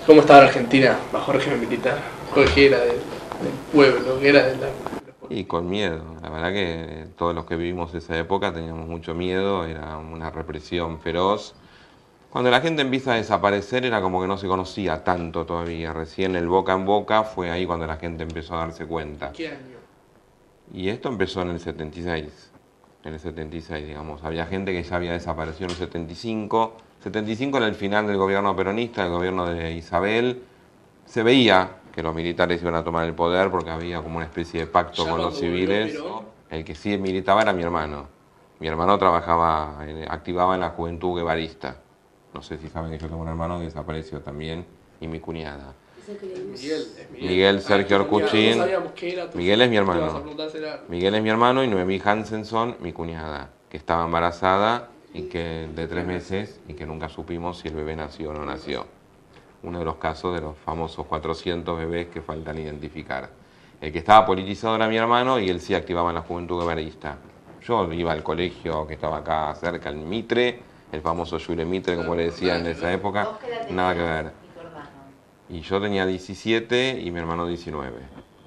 ¿Cómo estaba la Argentina bajo régimen militar? ¿Qué era del pueblo? ¿Qué era de la...? Y con miedo, la verdad que todos los que vivimos esa época teníamos mucho miedo, era una represión feroz. Cuando la gente empieza a desaparecer era como que no se conocía tanto todavía, recién el boca en boca fue ahí cuando la gente empezó a darse cuenta. ¿Qué año? Y esto empezó en el 76, en el 76 digamos, había gente que ya había desaparecido en el 75, 75 era el final del gobierno peronista, del gobierno de Isabel, se veía que los militares iban a tomar el poder porque había como una especie de pacto Ya con los cuando civiles. volvió Perón. El que sí militaba era mi hermano. Mi hermano trabajaba, activaba en la Juventud Guevarista. No sé si saben que yo tengo un hermano que desapareció también y mi cuñada. Miguel, es Miguel. Miguel Sergio No Orcuchín. sabíamos qué era. Miguel es mi Te ibas a hermano. preguntar si era- Miguel es mi hermano y Noemí Hansenson, mi cuñada, que estaba embarazada y que de 3 meses y que nunca supimos si el bebé nació o no nació. Uno de los casos de los famosos 400 bebés que faltan identificar. El que estaba politizado era mi hermano y él sí activaba en la Juventud Guevarista. Yo iba al colegio que estaba acá cerca, el Mitre, el famoso Jure Mitre, como le decían en esa época, ¿Vos qué edad nada que tenías? ver. ¿Y tu hermano? Y yo tenía 17 y mi hermano 19.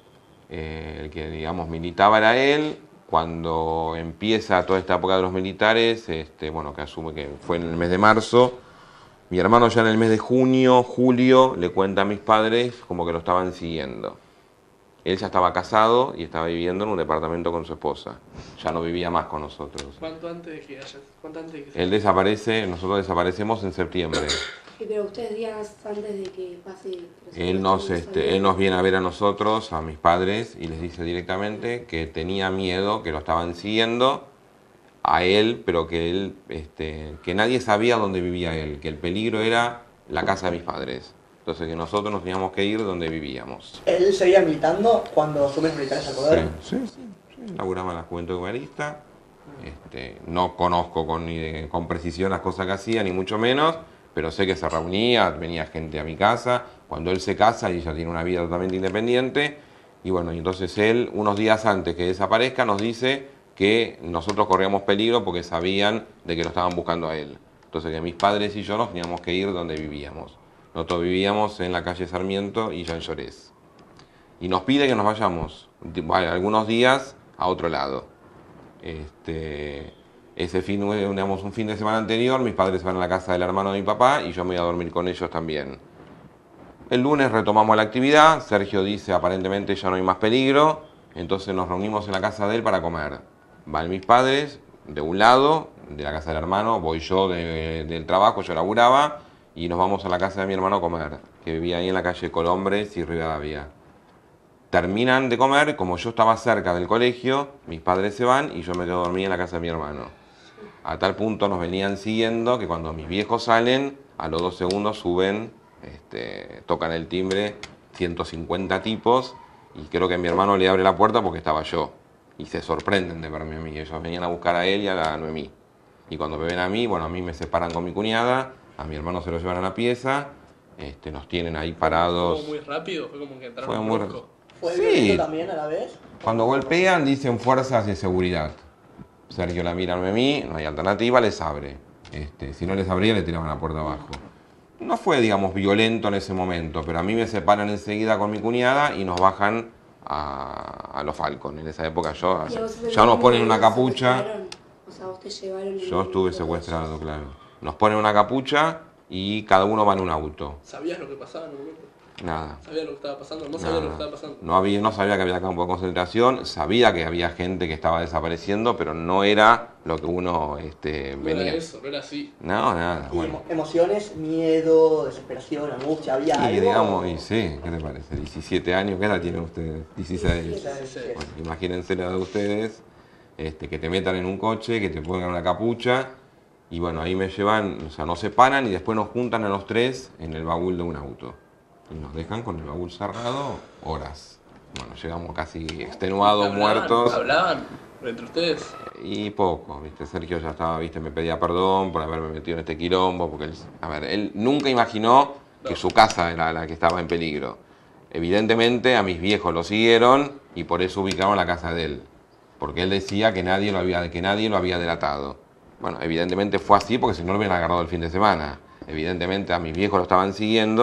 El que, digamos, militaba era él. Cuando empieza toda esta época de los militares, bueno, que asume que fue en el mes de marzo, mi hermano ya en el mes de junio, julio, le cuenta a mis padres como que lo estaban siguiendo. Él ya estaba casado y estaba viviendo en un departamento con su esposa. Ya no vivía más con nosotros. ¿Cuánto antes de que hayas? ¿Cuánto antes de que Él desaparece, nosotros desaparecemos en septiembre. Pero ustedes días antes de que pase... Él nos viene a ver a nosotros, a mis padres, y les dice directamente que tenía miedo, que lo estaban siguiendo a él, pero que él, que nadie sabía dónde vivía él, que el peligro era la casa de mis padres. Entonces que nosotros nos teníamos que ir donde vivíamos. ¿Él seguía militando cuando asumen los militares al poder? Sí. Laburaba en la Juventud Guevarista. No conozco con precisión las cosas que hacía, ni mucho menos, pero sé que se reunía, venía gente a mi casa. Cuando él se casa, y ya tiene una vida totalmente independiente. Y bueno, y entonces él, unos días antes que desaparezca, nos dice que nosotros corríamos peligro porque sabían de que lo estaban buscando a él. Entonces que mis padres y yo nos teníamos que ir donde vivíamos. Nosotros vivíamos en la calle Sarmiento y Jean Llorés. Y nos pide que nos vayamos algunos días a otro lado. Ese fin, digamos, un fin de semana anterior, mis padres van a la casa del hermano de mi papá y yo me voy a dormir con ellos también. El lunes retomamos la actividad, Sergio dice aparentemente ya no hay más peligro, entonces nos reunimos en la casa de él para comer. Van mis padres de un lado, de la casa del hermano, voy yo del trabajo, yo laburaba, y nos vamos a la casa de mi hermano a comer, que vivía ahí en la calle Colombres y Rivadavia. Terminan de comer, como yo estaba cerca del colegio, mis padres se van y yo me quedo dormida en la casa de mi hermano. A tal punto nos venían siguiendo que cuando mis viejos salen, a los 2 segundos suben, tocan el timbre, 150 tipos, y creo que mi hermano le abre la puerta porque estaba yo. Y se sorprenden de verme a mí. Ellos venían a buscar a él y a la Noemí. Y cuando me ven a mí, bueno, a mí me separan con mi cuñada, a mi hermano se lo llevan a la pieza, nos tienen ahí parados. ¿Fue muy rápido? ¿Fue como que entraron Fue un muy brusco? ¿Fue Sí. violento también a la vez? Cuando golpean dicen fuerzas de seguridad. Sergio la mira a Noemí, no hay alternativa, les abre. Si no les abría, le tiraban la puerta abajo. No fue, digamos, violento en ese momento, pero a mí me separan enseguida con mi cuñada y nos bajan a los Falcon. En esa época ya nos ponen una capucha. O sea, vos te llevaron... Yo estuve secuestrado, claro. Nos ponen una capucha y cada uno va en un auto. ¿Sabías lo que pasaba en un momento? Nada. ¿Sabías lo que estaba pasando? ¿No sabías lo que estaba pasando? No sabía que había campo de concentración, sabía que había gente que estaba desapareciendo, pero no era lo que uno No venía. era eso, no era así. No, nada, ¿Y bueno. emociones, miedo, desesperación, angustia, había Y algo? digamos, y sí, ¿qué te parece? 17 años, ¿qué edad tienen ustedes? 16. 16. Bueno, imagínense la edad de ustedes, que te metan en un coche, que te pongan una capucha, y bueno, ahí me llevan, o sea, nos separan y después nos juntan a los 3 en el baúl de un auto. Y nos dejan con el baúl cerrado horas. Bueno, llegamos casi extenuados, muertos. ¿Hablaban entre ustedes? Y poco, ¿viste? Sergio ya estaba, ¿viste? Me pedía perdón por haberme metido en este quilombo, porque él nunca imaginó que su casa era la que estaba en peligro. Evidentemente a mis viejos lo siguieron y por eso ubicaron la casa de él. Porque él decía que nadie lo había delatado. Bueno, evidentemente fue así porque si no lo hubieran agarrado el fin de semana. Evidentemente a mis viejos lo estaban siguiendo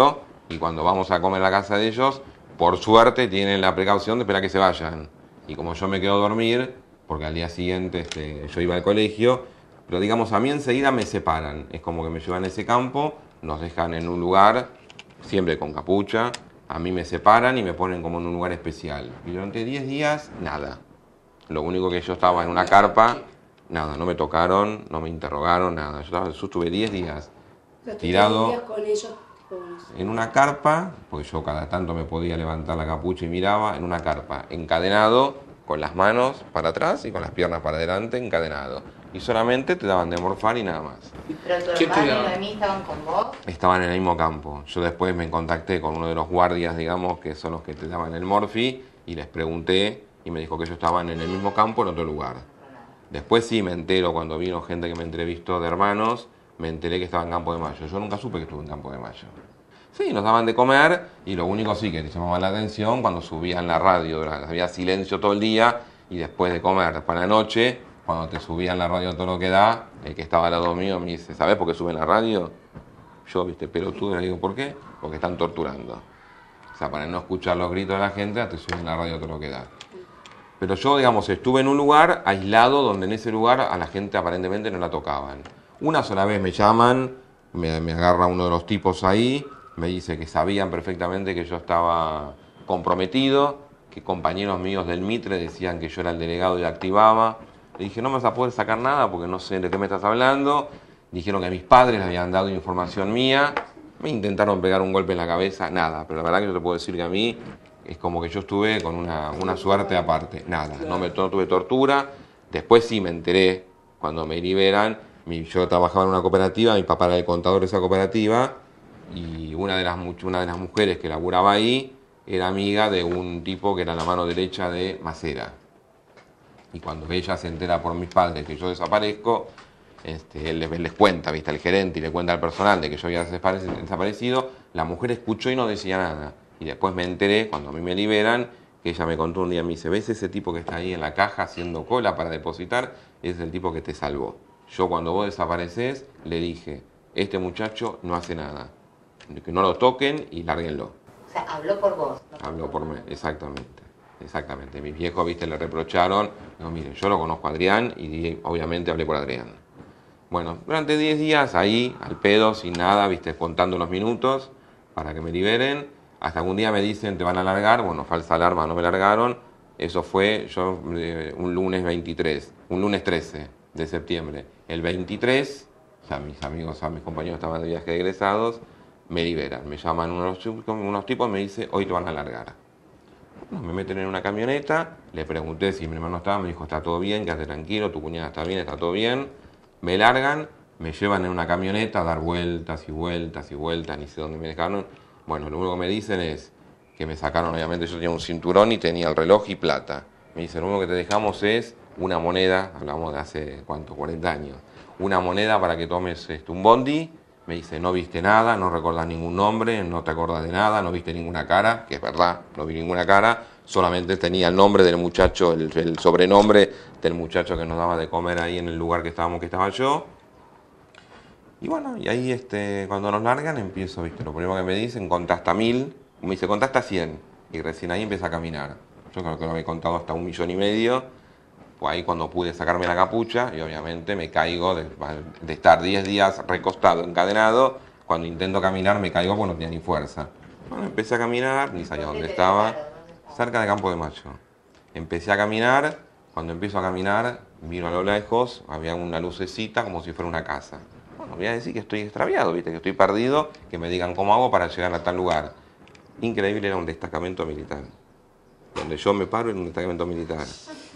Y cuando vamos a comer a la casa de ellos, por suerte tienen la precaución de esperar que se vayan. Y como yo me quedo a dormir, porque al día siguiente yo iba al colegio, pero digamos, a mí enseguida me separan. Es como que me llevan a ese campo, nos dejan en un lugar, siempre con capucha, a mí me separan y me ponen como en un lugar especial. Y durante 10 días, nada. Lo único que yo estaba en una carpa, nada, no me tocaron, no me interrogaron, nada. Yo estuve 10 días O sea, tú tirado días con ellos, tipo, no sé. en una carpa, porque yo cada tanto me podía levantar la capucha y miraba, en una carpa, encadenado, con las manos para atrás y con las piernas para adelante, encadenado. Y solamente te daban de morfar y nada más. Pero tu ¿Qué te hermano y daba? Noemí estaban con vos. Estaban en el mismo campo. Yo después me contacté con uno de los guardias, digamos, que son los que te daban el morfi, y les pregunté, y me dijo que ellos estaban en el mismo campo, en otro lugar. Después sí me entero, cuando vino gente que me entrevistó de hermanos, me enteré que estaba en Campo de Mayo. Yo nunca supe que estuve en Campo de Mayo. Sí, nos daban de comer, y lo único sí que te llamaba la atención cuando subían la radio, había silencio todo el día, y después de comer para la noche, cuando te subían la radio todo lo que da, el que estaba al lado mío me dice, ¿sabes por qué suben la radio? Yo, viste, pelotudo, le digo, ¿por qué? Porque están torturando. O sea, para no escuchar los gritos de la gente, te suben la radio todo lo que da. Pero yo, digamos, estuve en un lugar aislado donde en ese lugar a la gente aparentemente no la tocaban. Una sola vez me llaman, me agarra uno de los tipos ahí, me dice que sabían perfectamente que yo estaba comprometido, que compañeros míos del Mitre decían que yo era el delegado y la activaba. Le dije, no me vas a poder sacar nada porque no sé de qué me estás hablando. Dijeron que mis padres le habían dado información mía. Me intentaron pegar un golpe en la cabeza, nada. Pero la verdad que yo te puedo decir que a mí es como que yo estuve con una suerte aparte. Nada, no tuve tortura. Después sí me enteré, cuando me liberan, yo trabajaba en una cooperativa, mi papá era el contador de esa cooperativa, y una de las mujeres que laburaba ahí era amiga de un tipo que era la mano derecha de Macera. Y cuando ella se entera por mis padres que yo desaparezco, él les cuenta, ¿viste? Al gerente, y le cuenta al personal de que yo había desaparecido. La mujer escuchó y no decía nada. Y después me enteré, cuando a mí me liberan, que ella me contó un día, me dice, ¿ves ese tipo que está ahí en la caja haciendo cola para depositar? Ese es el tipo que te salvó. Yo cuando vos desapareces, le dije, este muchacho no hace nada. Que no lo toquen y lárguenlo. O sea, habló por vos. No Habló por mí, exactamente. Exactamente. Mis viejos, viste, le reprocharon. Digo, miren, yo lo conozco a Adrián y obviamente hablé por Adrián. Bueno, durante 10 días ahí, al pedo, sin nada, viste, contando unos minutos para que me liberen. Hasta que un día me dicen, te van a largar. Bueno, falsa alarma, no me largaron. Eso fue un lunes 13 de septiembre. El 23, o sea, mis amigos, mis compañeros estaban de viaje de egresados, me liberan. Me llaman unos tipos y me dicen, hoy te van a largar. Me meten en una camioneta, le pregunté si mi hermano estaba, me dijo, está todo bien, quédate tranquilo, tu cuñada está bien, está todo bien. Me largan, me llevan en una camioneta a dar vueltas y vueltas y vueltas, ni sé dónde me dejaron. Bueno, lo único que me dicen es que me sacaron, obviamente yo tenía un cinturón y tenía el reloj y plata. Me dicen, lo único que te dejamos es una moneda, hablamos de hace, ¿cuánto? 40 años. Una moneda para que tomes un bondi. Me dice, no viste nada, no recordás ningún nombre, no te acordás de nada, no viste ninguna cara, que es verdad, no vi ninguna cara, solamente tenía el nombre del muchacho, el sobrenombre del muchacho que nos daba de comer ahí en el lugar que estaba yo. Y bueno, y ahí cuando nos largan empiezo, viste, lo primero que me dicen, contá hasta 1000, me dice, contá hasta 100, y recién ahí empieza a caminar. Yo creo que lo había contado hasta 1,5 millones. Pues ahí cuando pude sacarme la capucha, y obviamente me caigo de estar 10 días recostado, encadenado, cuando intento caminar me caigo porque no tenía ni fuerza. Bueno, empecé a caminar, ni sabía dónde estaba, cerca de Campo de Mayo. Empecé a caminar, cuando empiezo a caminar, miro a lo lejos, había una lucecita como si fuera una casa. Bueno, voy a decir que estoy extraviado, ¿viste? Que estoy perdido, que me digan cómo hago para llegar a tal lugar. Increíble, era un destacamento militar. Donde yo me paro en un destacamento militar.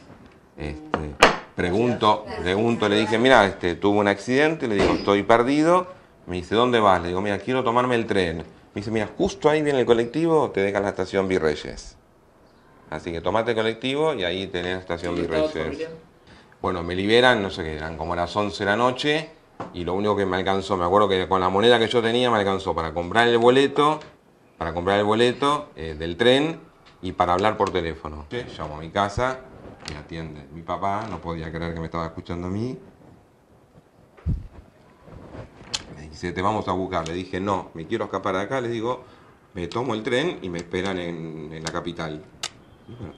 Pregunto, le dije, mira, tuve un accidente, le digo, estoy perdido. Me dice, ¿dónde vas? Le digo, mira, quiero tomarme el tren. Me dice, mira, justo ahí viene el colectivo, te deja en la estación Virreyes. Así que tomate el colectivo y ahí tenés la estación Virreyes. Bueno, me liberan, no sé qué, eran como las 11 de la noche, y lo único que me alcanzó, me acuerdo que con la moneda que yo tenía me alcanzó para comprar el boleto, del tren y para hablar por teléfono. Llamo a mi casa. Me atiende mi papá, no podía creer que me estaba escuchando a mí. Me dice, te vamos a buscar. Le dije, no, me quiero escapar de acá. Le digo, Me tomo el tren y me esperan en la capital. Y bueno,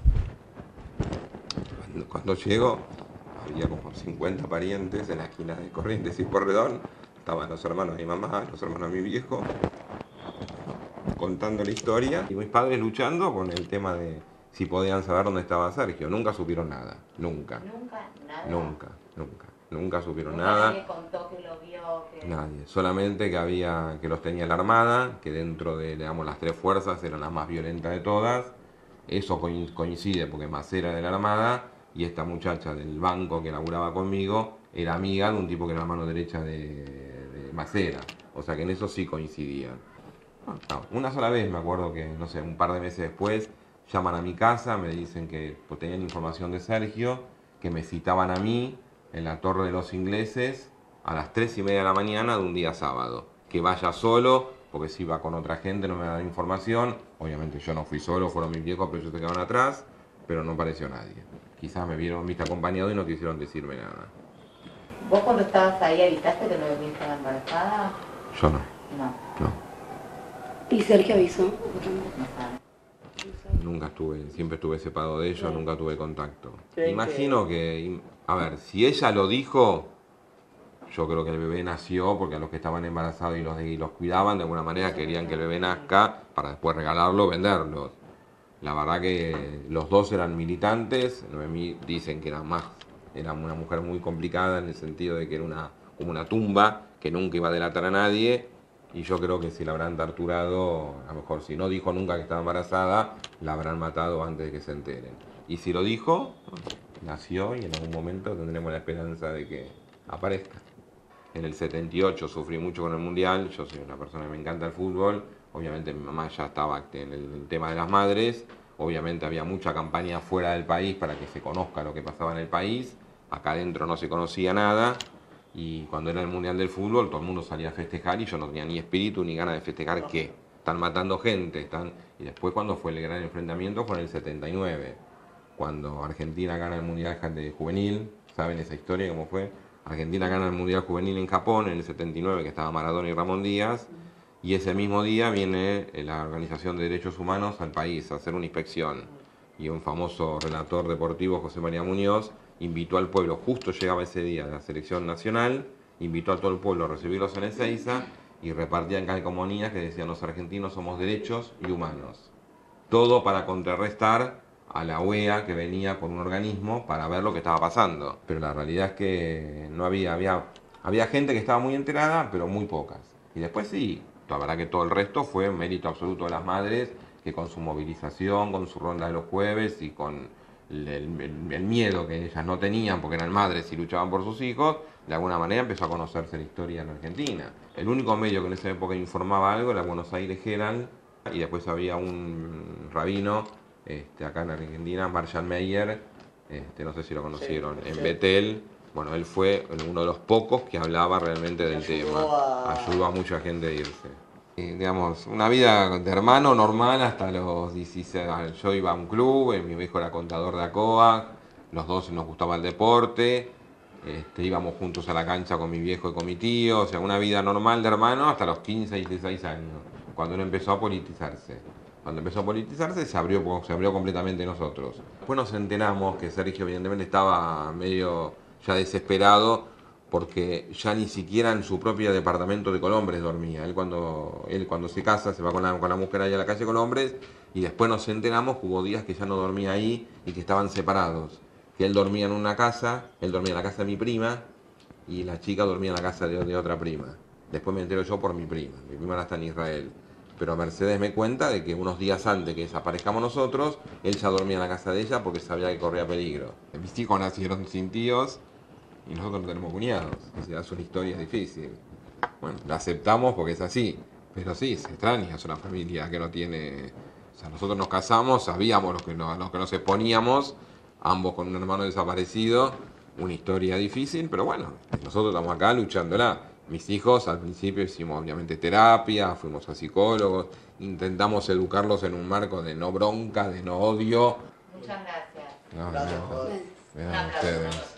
cuando llego, había como 50 parientes en la esquina de Corrientes y Porredón. Estaban los hermanos de mi mamá, los hermanos de mi viejo, contando la historia. Y mis padres luchando con el tema de si podían saber dónde estaba Sergio. Nunca supieron nada, nunca. Nunca, nada. Nunca supieron Nunca nada. nadie contó que lo vio, que... Nadie, solamente que los tenía la Armada, que dentro de, digamos, las tres fuerzas eran las más violentas de todas. Eso coincide porque Macera de la Armada y esta muchacha del banco que laburaba conmigo era amiga de un tipo que era la mano derecha de Macera. O sea que en eso sí coincidían. No, una sola vez me acuerdo que, no sé, un par de meses después llaman a mi casa, me dicen que pues, tenían información de Sergio, que me citaban a mí en la Torre de los Ingleses a las 3:30 de la mañana de un día sábado. Que vaya solo, porque si iba con otra gente no me dan información. Obviamente yo no fui solo, fueron mis viejos, pero ellos se quedaron atrás, pero no apareció nadie. Quizás me viste acompañado y no quisieron decirme nada. ¿Vos cuando estabas ahí avisaste que Noemí estaba embarazada? Yo no, No, no. ¿Y Sergio avisó? no sabes. Nunca siempre estuve separado de ellos, nunca tuve contacto. ¿Creen Imagino que, a ver, si ella lo dijo, yo creo que el bebé nació porque a los que estaban embarazados y los cuidaban, de alguna manera querían que el bebé nazca para después regalarlo o venderlo. La verdad que los dos eran militantes, Noemí dicen que era una mujer muy complicada en el sentido de que era como una tumba, que nunca iba a delatar a nadie, y yo creo que si la habrán torturado, a lo mejor si no dijo nunca que estaba embarazada, la habrán matado antes de que se enteren. Y si lo dijo, nació y en algún momento tendremos la esperanza de que aparezca. En el 78 sufrí mucho con el Mundial, yo soy una persona que me encanta el fútbol, obviamente mi mamá ya estaba en el tema de las madres, obviamente había mucha campaña fuera del país para que se conozca lo que pasaba en el país, acá adentro no se conocía nada, y cuando era el Mundial del Fútbol todo el mundo salía a festejar y yo no tenía ni espíritu ni ganas de festejar qué. Están matando gente, y después cuando fue el gran enfrentamiento fue en el 79, cuando Argentina gana el Mundial de Juvenil, ¿saben esa historia cómo fue? Argentina gana el Mundial Juvenil en Japón en el 79, que estaba Maradona y Ramón Díaz, y ese mismo día viene la Organización de Derechos Humanos al país a hacer una inspección. Y un famoso relator deportivo, José María Muñoz, invitó al pueblo, justo llegaba ese día de la selección nacional, invitó a todo el pueblo a recibirlos en Ezeiza y repartían calcomanías que decían los argentinos somos derechos y humanos. Todo para contrarrestar a la UEA que venía con un organismo para ver lo que estaba pasando. Pero la realidad es que no había gente que estaba muy enterada, pero muy pocas. Y después sí, la verdad que todo el resto fue mérito absoluto de las madres, que con su movilización, con su ronda de los jueves y con el miedo que ellas no tenían porque eran madres y luchaban por sus hijos, de alguna manera empezó a conocerse la historia en Argentina. El único medio que en esa época informaba algo era Buenos Aires Herald, y después había un rabino acá en Argentina, Marshall Meyer, no sé si lo conocieron, Sí, en sí. Betel. Bueno, él fue uno de los pocos que hablaba realmente del tema. Ayudó a mucha gente a irse. Digamos, una vida de hermano normal hasta los 16 años. Yo iba a un club, mi viejo era contador de ACOA, los dos nos gustaba el deporte, íbamos juntos a la cancha con mi viejo y con mi tío, o sea, una vida normal de hermano hasta los 15 y 16 años, cuando él empezó a politizarse. Cuando empezó a politizarse se abrió completamente nosotros. Después nos enteramos que Sergio evidentemente estaba medio ya desesperado porque ya ni siquiera en su propio departamento de Colombres dormía. Él cuando se casa se va con la mujer allá a la calle Colombres y después nos enteramos que hubo días que ya no dormía ahí y que estaban separados. Que él dormía en una casa, él dormía en la casa de mi prima y la chica dormía en la casa de otra prima. Después me entero yo por mi prima ahora está en Israel. Pero Mercedes me cuenta de que unos días antes que desaparezcamos nosotros, él ya dormía en la casa de ella porque sabía que corría peligro. Mis hijos nacieron sin tíos y nosotros no tenemos cuñados. O sea, es una historia difícil. Bueno, la aceptamos porque es así. Pero sí, se extraña, es una familia que no tiene... O sea, nosotros nos casamos, sabíamos los que nos exponíamos, ambos con un hermano desaparecido, una historia difícil, pero bueno, nosotros estamos acá luchándola. Mis hijos al principio hicimos obviamente terapia, fuimos a psicólogos, intentamos educarlos en un marco de no bronca, de no odio. Muchas gracias. No, Gracias, no, Jorge. vean ustedes.